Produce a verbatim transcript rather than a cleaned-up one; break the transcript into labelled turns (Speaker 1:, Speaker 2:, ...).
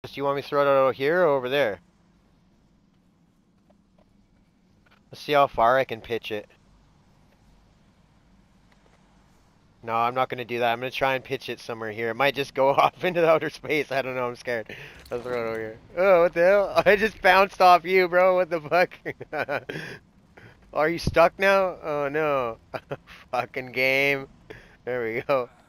Speaker 1: Do you want me to throw it over here or over there? Let's see how far I can pitch it. No, I'm not going to do that. I'm going to try and pitch it somewhere here. It might just go off into the outer space. I don't know. I'm scared. Let's throw it over here. Oh, what the hell? I just bounced off you, bro. What the fuck? Are you stuck now? Oh, no. Fucking game. There we go.